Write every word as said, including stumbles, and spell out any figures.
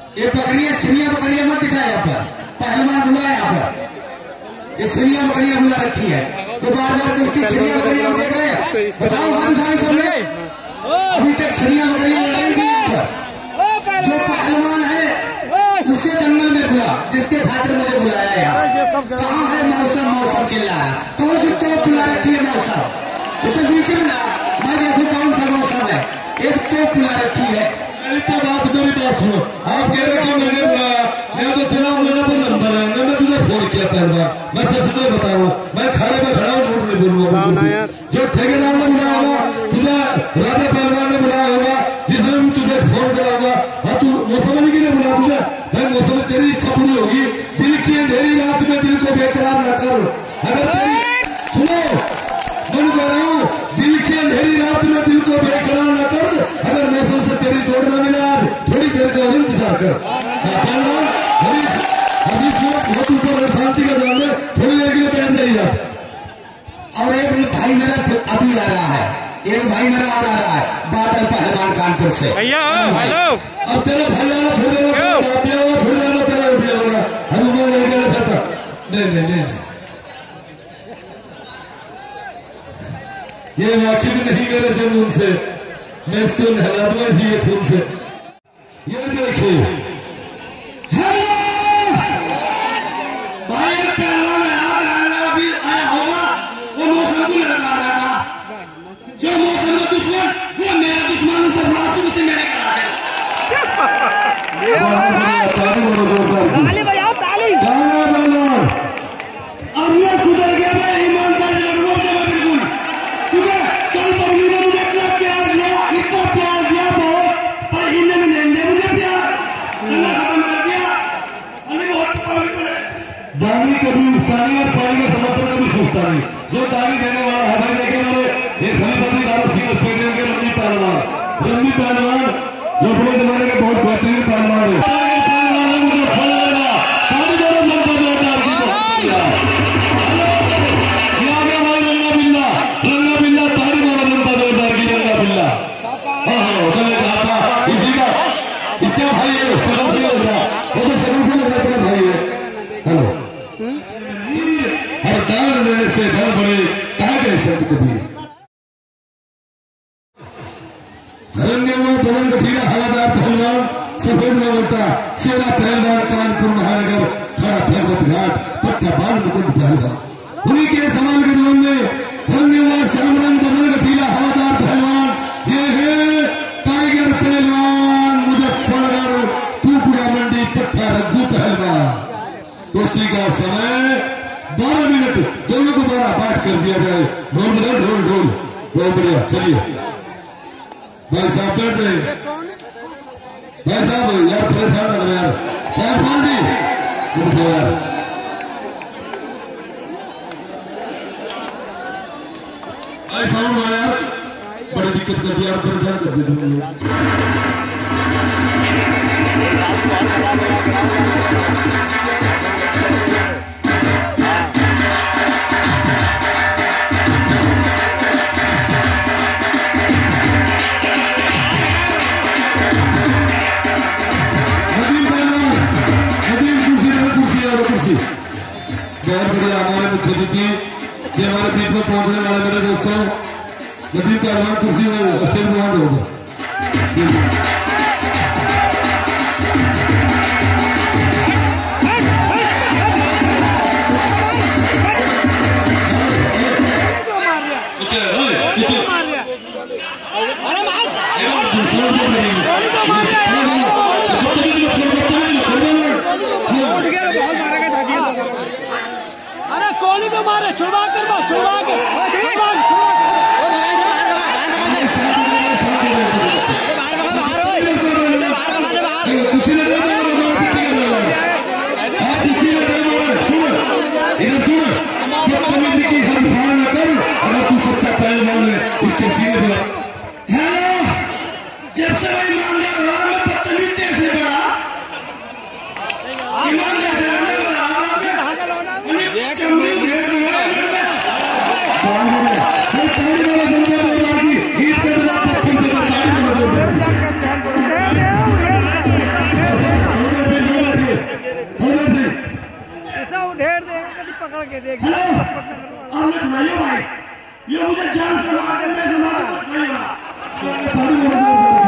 ये बकरियां छिड़ियां बकरियां मत दिखाए यहाँ पर, पहलवान बुलाया यहाँ पर, ये छिड़ियां बकरियां बुला रखी है तो बार बार कुर्सी छिड़ियां बकरियां देख रहे हैं। बताओ हम खाए सबने अभी तक छिड़ियां बकरियां लगाई थी यहाँ पर। जो पहलवान है उसे जंगल में खुला, जिसके खातिर मुझे बुलाया यार। कहाँ है मौसम? मौसम चिल्ला रहा कौन सी तो बुला रखी है मौसम, उसे बीच में ला मैं देखू कौन सा मौसम है। एक तो बुला रखी है। तो बात मेरी बात सुनो, आप कह रहे कि मैंने बुलाया, मैं तो तेरा मेरा पर नंबर है, मैं तुझे फोन किया पहला, मैं सच तो बताऊँ, मैं खड़े में खड़ा हूँ, झूठ नहीं बोलूंगा। जो ठेकेदार ने बुलाया होगा, तुझे राजा पहलवान ने बुलाया होगा, जिसने भी तुझे फोन करा होगा, हाँ तू मौसम के लिए बुला तुझे भाई, मौसम में तेरी इच्छा पूरी होगी। दिल की अंधेरी रात में दिल को बेकरार न कर, अगर तेरी सुनो मैं कह रहा हूँ, दिल की अंधेरी रात में दिल को बेकरार न कर, अगर मौसम से तेरी जोड़ न मिला आज थोड़ी देर का इंतजार कर। बहुत ऊपर शांति का ध्यान है, थोड़ी देर के लिए बैठ जाइए। और एक भाई मेरा अभी आ रहा है, एक भाई मेरा आ रहा है बादल पहलवान कानपुर से। भैया हेलो, अब तेरा भाई आना थोड़ी देर थोड़ी देर में तेरा भी होगा, हम नहीं कहना चाहता। नहीं नहीं नहीं ये वाकिफ नहीं मेरे जुनून से, मैं इसको नहला दूंगा इसी खून से। ये देखिए भाई पहलवान भी आया होगा, वो मौसम को लगा रहा था। जो मौसम का दुश्मन वो मेरा दुश्मन, उसे फांसी मुझसे मेरे ताली बजाओ ताली। अब ये सुधर गया, मैं ईमानदारी लड़ूंगा बिल्कुल, क्योंकि कल पब्लिक ने मुझे इतना प्यार दिया, इतना प्यार दिया बहुत, पर इन्हें भी नहीं दिया मुझे प्यार, अल्लाह खत्म कर दिया। अभी बहुत दानी कभी उठानी और पानी का समर्थन कभी सूखता नहीं। जो दानी देने वाला है भाई, देखे मेरे एक हनीपति दारू सिंह स्टेडियम के रम्मी पहलवान, रम्मी पहलवान जो अपने जमाने के बहुत बेहतरीन पहलवान है। हवादार पहलवान सफेद मोटा शेरा पहलवान कानपुर महानगर खड़ा भगवत घाट पट्टा बाल मुकुंद पहलवान, उन्हीं के समान के जीवन में रंगेवार सामरंग बदल गठीला हवादार पहलवान ये है टाइगर पहलवान मुजफ्फरनगर टुकड़ा मंडी पट्टा रघु पहलवान। दोस्ती का समय बारह मिनट, दोनों को बारह पाठ कर दिया जाए। ढोल बजाओ, ढोल ढोल बहुत बढ़िया। चलिए भाई साहब बैठ रहे, भाई साहब यार परेशान लग रहे यार, परेशान जी यार भाई साउंड यार बड़ी दिक्कत कर दिया, परेशान कर दिया तुमने। बहुत बढ़िया हमारे मुख्य अतिथि ये हमारे बीच में पहुंचने वाले मेरे दोस्तों नदीम पहलवान कुर्सी में स्टेज में वहां होगा। अरे कोहली को मारे, छुड़वा कर बा, छुड़वा के छुड़वा अगर तू सच्चा पहलवान है इसके सीधे जब से मैं ईमानदार रहा, मैं बदतमीज कैसे बड़ा, ईमानदार हेलो अब मैं सुनाइए भाई, ये मुझे जान से मार दे, मैं सुना दूं, कुछ नहीं होना।